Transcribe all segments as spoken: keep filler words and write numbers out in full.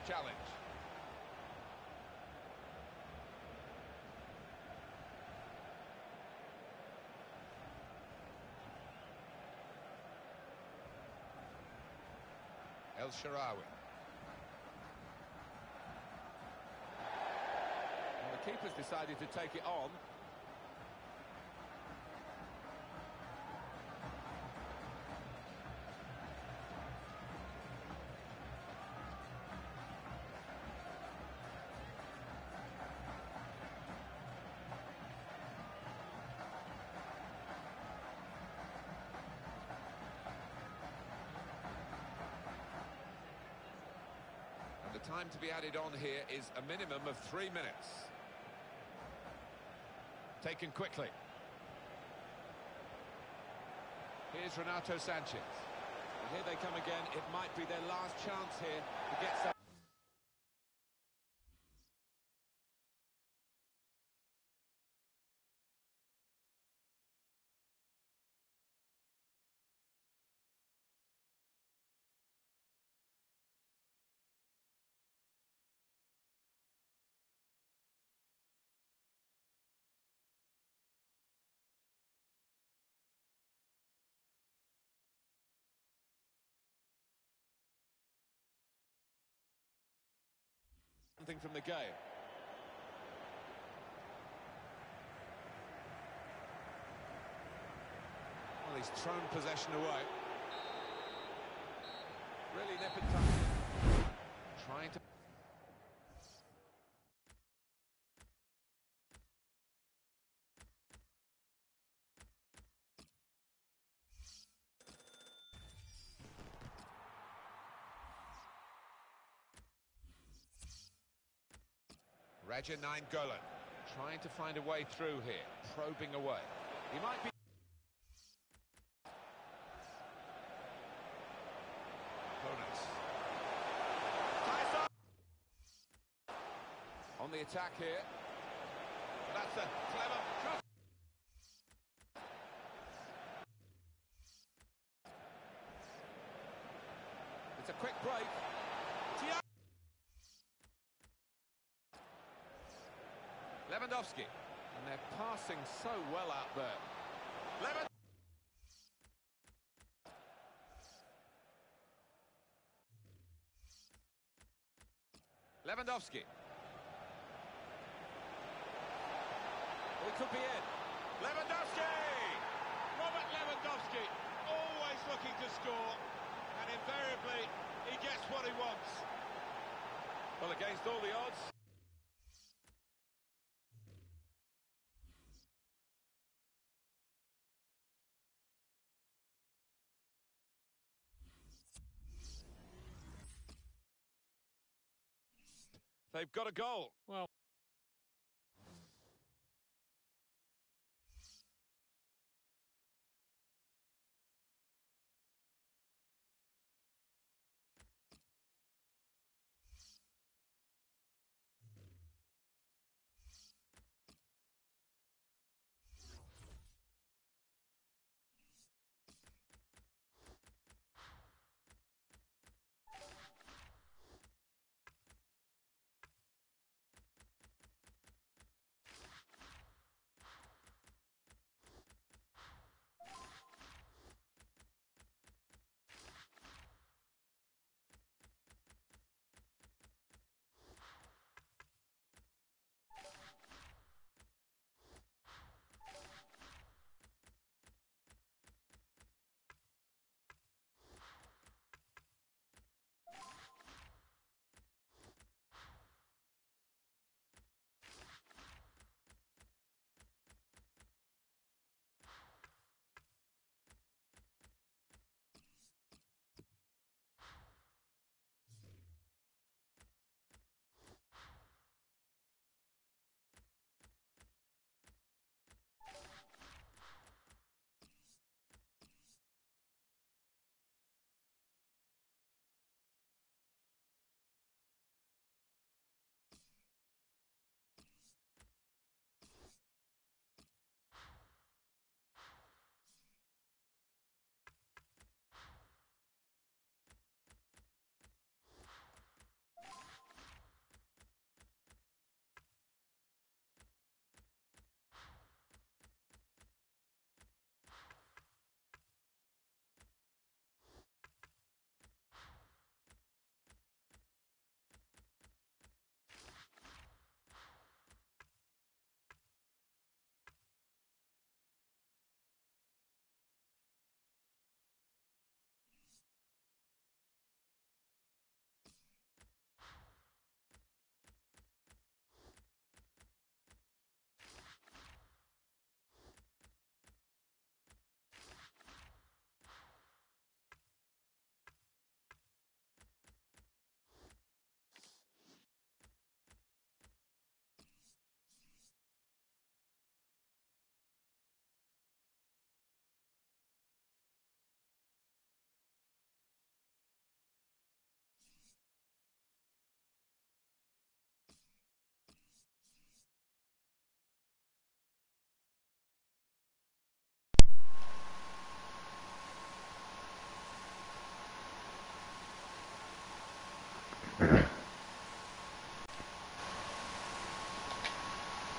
challenge. El Shaarawy. Well, the keeper's decided to take it on. The time to be added on here is a minimum of three minutes. Taken quickly. Here's Renato Sanchez. And here they come again. It might be their last chance here to get some. Something from the game. Well, he's thrown possession away. Really nip and tuck. Trying to. Radja Nainggolan trying to find a way through here, probing away. He might be. Opponents. Tyson! On the attack here. That's a clever cross. It's a quick break. Lewandowski, and they're passing so well out there. Lewand Lewandowski. Oh, it could be in. Lewandowski! Robert Lewandowski, always looking to score, and invariably he gets what he wants. Well, against all the odds. They've got a goal. Well.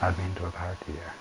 I've been to a party there.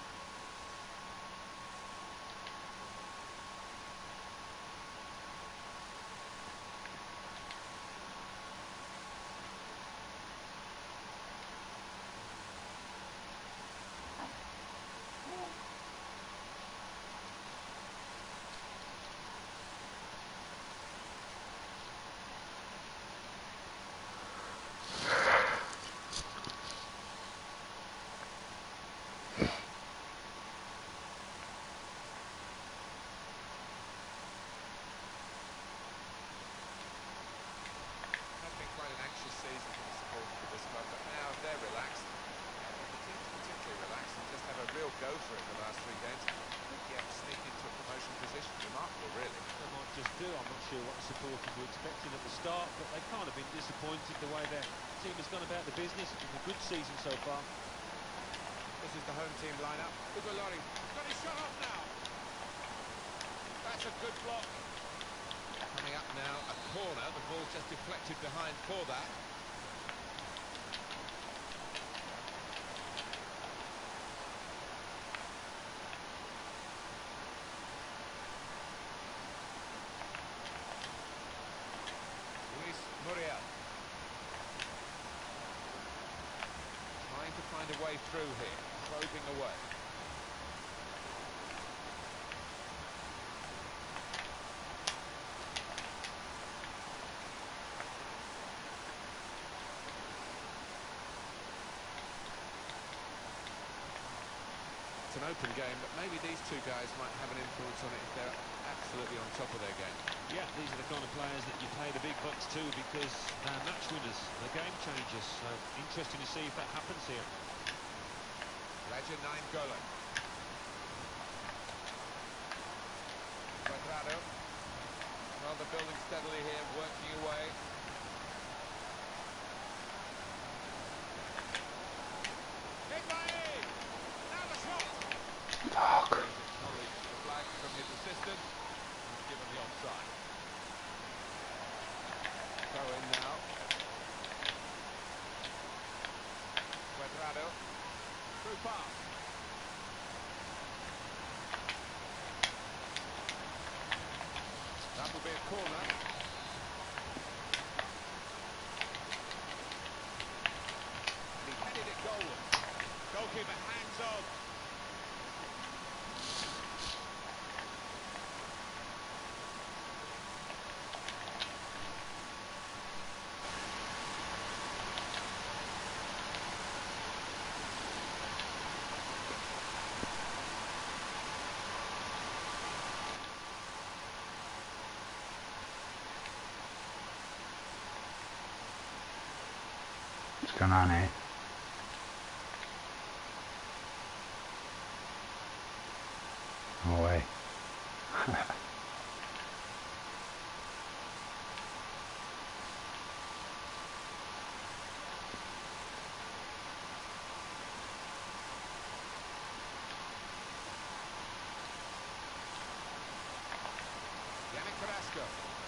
Season for the supporters of this club, but now they're relaxed. The team's particularly relaxed and just have a real go for it the last three games. Could yet sneak into a promotion position. Remarkable, really. They might just do. I'm not sure what the supporters were expecting at the start, but they can't have been disappointed the way their team has gone about the business. It's been a good season so far. This is the home team lineup. Ugo Lloris got his shot off now. That's a good block. Coming up now, a corner. The ball just deflected behind for that. Luis Muriel. Trying to find a way through here. Probing away. It's an open game, but maybe these two guys might have an influence on it if they're absolutely on top of their game. Yeah, these are the kind of players that you pay the big bucks to because they're match winners, they're game changers. So interesting to see if that happens here. Raja Nainggolan. Cuadrado. Well, they're building steadily here, working away. Higuain! Now the shot! Fuck. Acknowledged the flag from his assistant. He's given the offside. Throw in now. Cuadrado. Through pass. That will be a corner. And he headed it goalwards. Goalkeeper hangs on. What's going on, eh? No way. Yannick Carrasco.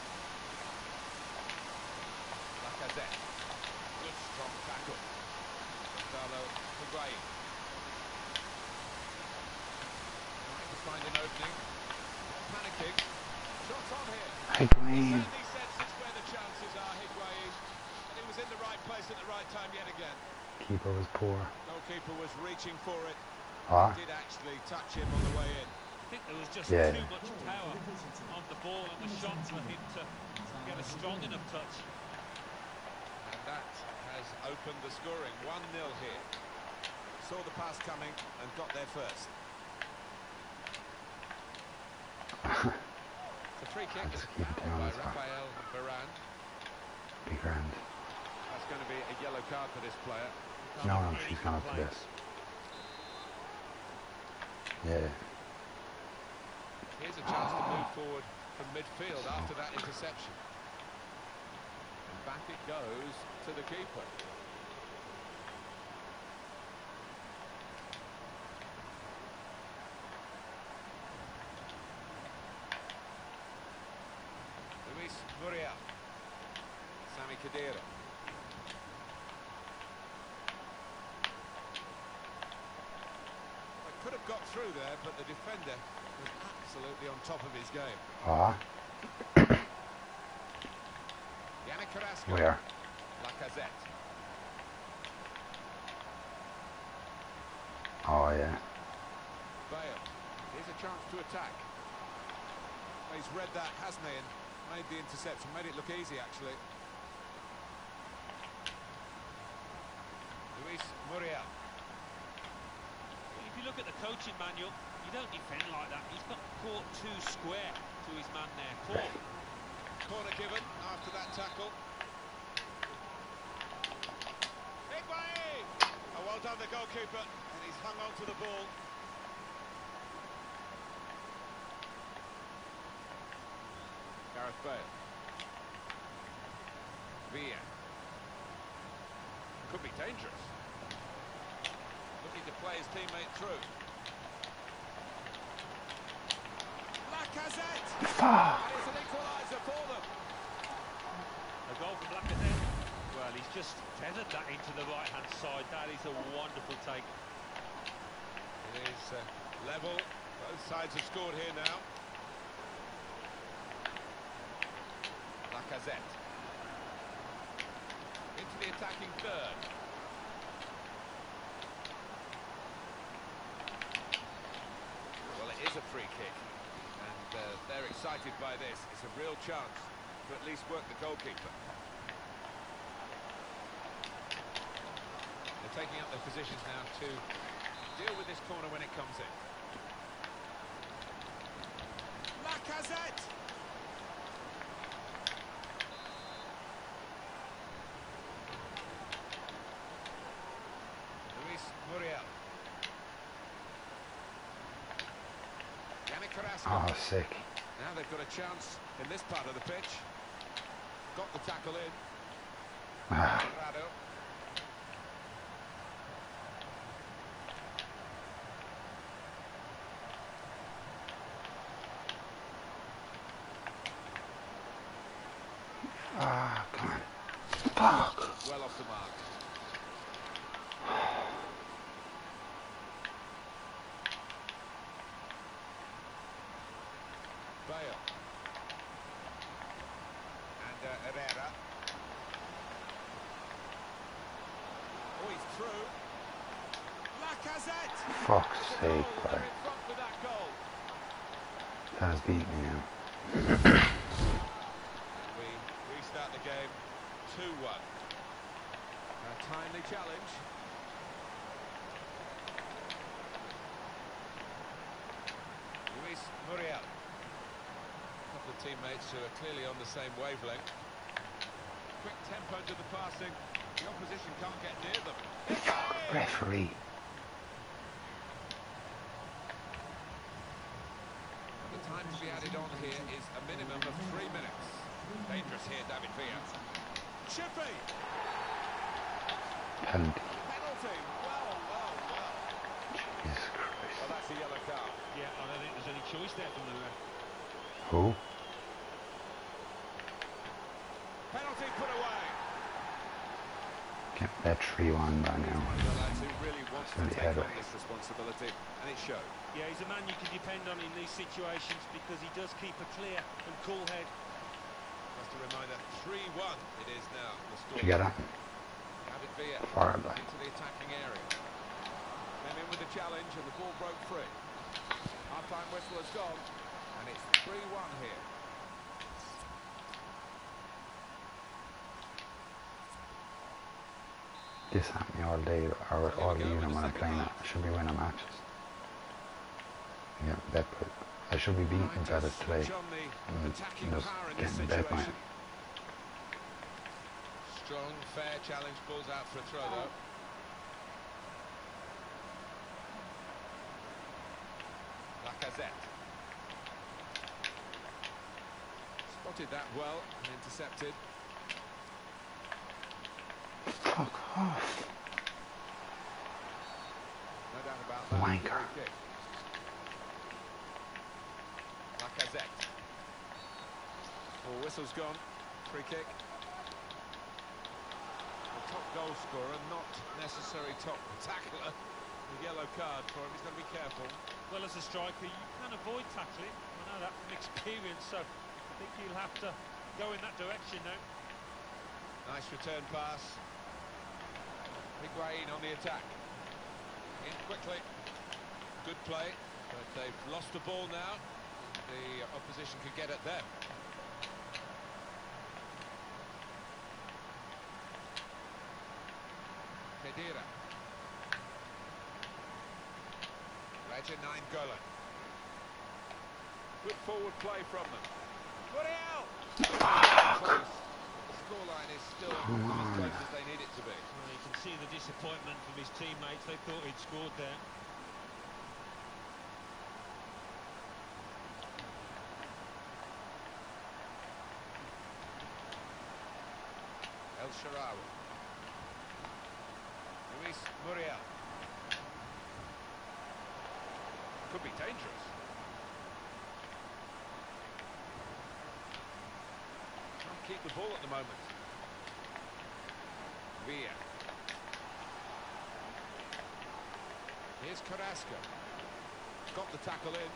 Lacazette. Good strong tackle. Gonzalo Higuain. Trying to find an opening. Not panicking. Shots on here. Higuain. Certainly senses where the chances are, Higuain. And he was in the right place at the right time yet again. Keeper was poor. Goalkeeper was reaching for it. Ah. Did actually touch him on the way in. I think there was just Yeah. too much power on the ball and the shot for him to get a strong enough touch. And that has opened the scoring. one nil here. Saw the pass coming and got there first. The free kick Let's is keep it fouled down by as well. Rafael Varane. Be grand. That's going to be a yellow card for this player. No, no, she's gone up to this. Yeah. Here's a chance to move forward from midfield after that interception. And back it goes to the keeper. Luis Muriel. Sami Khedira. got through there, but the defender was absolutely on top of his game. Ah, Yannick Carrasco. where? Lacazette. Oh, yeah. Bale. Here's a chance to attack. He's read that, hasn't he, and made the interception. Made it look easy, actually. Luis Muriel. If you look at the coaching manual, you don't defend like that. He's got caught too square to his man there. Poor. Corner given after that tackle. Higuain! Oh, well done, the goalkeeper, and he's hung on to the ball. Gareth Bale. Villa. Could be dangerous. Looking to play his teammate through. Lacazette! Fuck! And it's an equaliser for them. A goal from Lacazette. Well, he's just feathered that into the right-hand side. That is a wonderful take. It is uh, level. Both sides have scored here now. Lacazette. Into the attacking third. Well, it is a free kick. And uh, they're excited by this. It's a real chance to at least work the goalkeeper. They're taking up their positions now to deal with this corner when it comes in. Lacazette! Luis Muriel. Yannick Carrasco. Oh, sick. Now they've got a chance in this part of the pitch. Got the tackle in. Ah, Rado. ah, come on. Fuck! Well off the mark. Bale. And uh, Herrera. Oh, he's through. Lacazette! Fuck's It's a sake, goal. boy. They're in front with that goal. That has beat me now. We restart the game two one. A timely challenge. Luis Muriel. A couple of teammates who are clearly on the same wavelength. Quick tempo to the passing. The opposition can't get near them. Referee. The time to be added on here is a minimum of three minutes. Dangerous here, David Villa. Should be. Penalty. Penalty. Well, well, well. Jesus Christ. Well, that's a yellow card. Yeah, I don't think there's any choice there from the ref. Who? Penalty put away. Get that three one by now. The lads who really wants to Really take on heavy. this responsibility, and it showed. Yeah, he's a man you can depend on in these situations because he does keep a clear and cool head. Just a reminder, three one it is now. The score. Did you get that? David Villa Far back. into the attacking area. Came in with the challenge and the ball broke free. Half-time whistle has gone, and it's three one here. This happened all day or all evening when I'm playing it. I should be winning matches. Yeah, bet, but I should be beating better today. Switch on the Mm, attacking just power in this getting bed, man. situation. Strong, fair challenge, balls out for a throw though. Lacazette. Spotted that well and intercepted. Fuck off. No doubt about that. Wanker. Free kick. Lacazette. Well, whistle's gone. Free kick. The top goal scorer, not necessarily top tackler, a yellow card for him. He's got to be careful. Well, as a striker, you can avoid tackling. I know that from experience, so I think he'll have to go in that direction now. Nice return pass. Higuain on the attack. In quickly. Good play, but they've lost the ball now. The opposition could get at them. Kedira. Raja Nainggolan. Good forward play from them. Muriel! Close. The scoreline is still as close as they need it to be. Well, you can see the disappointment from his teammates. They thought he'd scored there. El Shaarawy. Luis Muriel. Could be dangerous. Can't keep the ball at the moment. Villa. Here's Carrasco. Got the tackle in.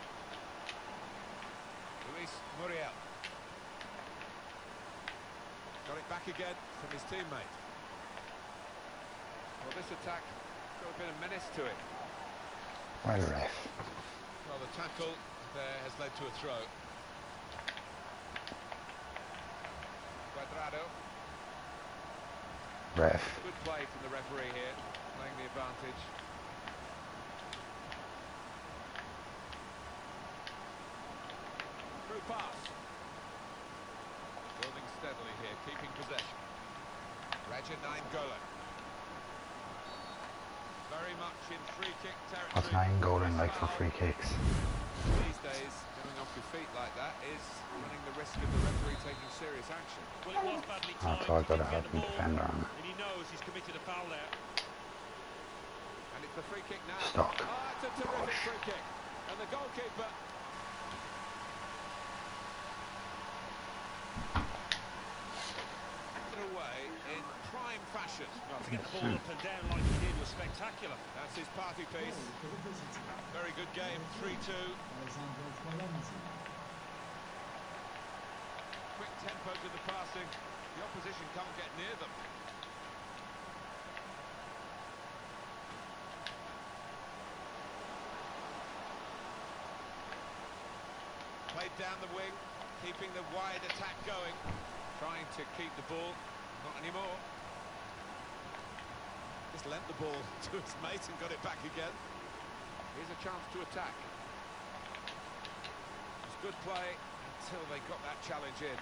Luis Muriel. Got it back again from his teammate. Well, this attack got a bit of menace to it. Well, ref. Well, the tackle there has led to a throw. Cuadrado. Ref. Good play from the referee here, playing the advantage. Through pass. Building steadily here, keeping possession. Raja Nainggolan. Very much in free kick territory. What's Nainggolan like for free kicks? These days, going off your feet like that is running the risk of the referee taking serious action. Well, it was badly Oh, timed. so I've got to He didn't have get the the ball, defender on it. and he knows he's committed a foul there. And it's the free kick now. Stuck. Oh, it's a terrific free kick. And the goalkeeper... away in prime fashion. Well, to get the ball up and down like he did was spectacular. That's his party piece. Very good game, three two. Quick tempo to the passing. The opposition can't get near them. Played down the wing, keeping the wide attack going. Trying to keep the ball, not anymore. Just lent the ball to his mate and got it back again. Here's a chance to attack. It's good play until they got that challenge in.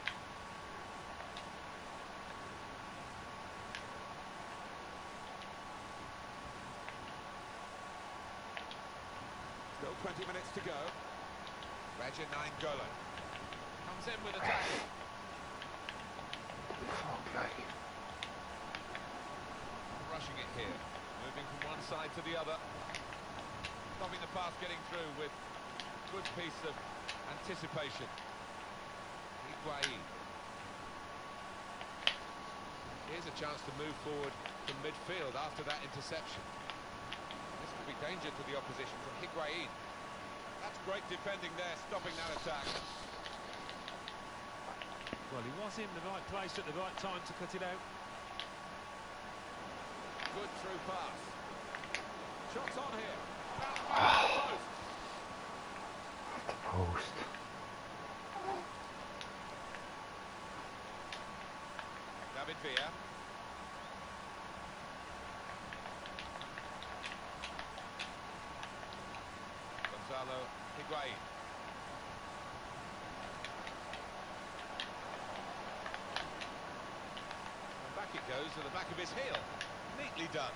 Still twenty minutes to go. Raja Nainggolan comes in with a tackle. Fuck, like. Rushing it here, moving from one side to the other, stopping the pass getting through with good piece of anticipation. Higuain. Here's a chance to move forward from midfield after that interception. This could be danger to the opposition from Higuain. That's great defending there, stopping that attack. Well, he was in the right place at the right time to cut it out. Good through pass. Shots on here. Off The post. David Villa. Gonzalo Higuain. And back it goes to the back of his heel. Neatly done.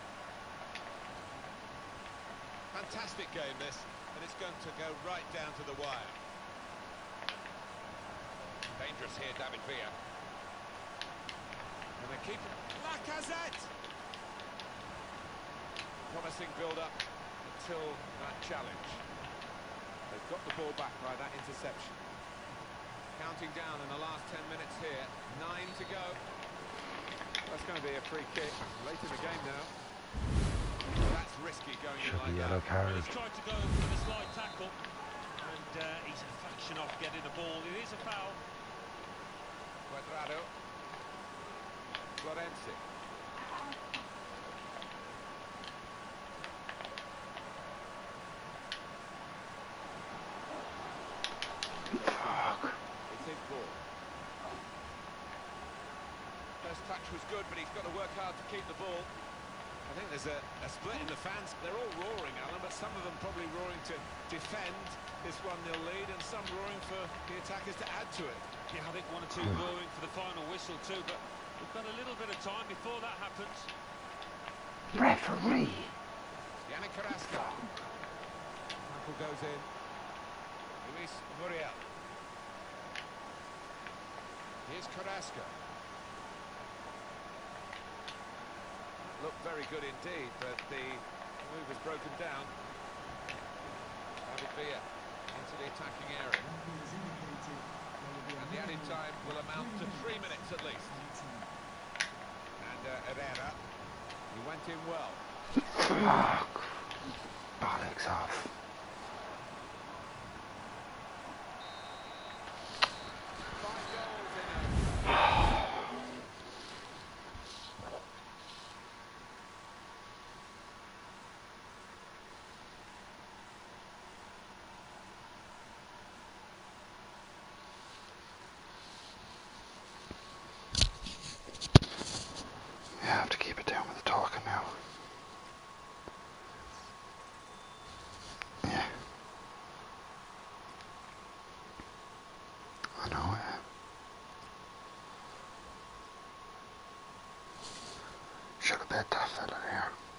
Fantastic game this, and it's going to go right down to the wire. Dangerous here, David Villa. And they keep Lacazette. Promising build-up until that challenge. They've got the ball back by that interception. Counting down in the last ten minutes here. Nine to go. That's going to be a free kick late in the game now. That's risky going in Should like be that. yellow Well, card. he's tried to go for the slide tackle, and uh, he's a fraction off getting the ball. It is a foul. Cuadrado. Florenzi. Fuck. It's his ball. First touch was good, but he's got to work hard to keep the ball. I think there's a, a split in the fans. They're all roaring, Alan, but some of them probably roaring to defend this one nil lead, and some roaring for the attackers to add to it. Yeah, I think one or two roaring for the final whistle too, but we've got a little bit of time before that happens. Referee. Yannick Carrasco. Tackle goes in. Luis Muriel. Here's Carrasco. Looked very good indeed, but the move was broken down. David Villa into the attacking area. And the added time will amount to three minutes at least. And uh, Herrera, he went in well. Fuck. Bollocks off. Five goals in a... You have to keep it down with the talking now. Yeah. I know, yeah. Should have bet that fella there.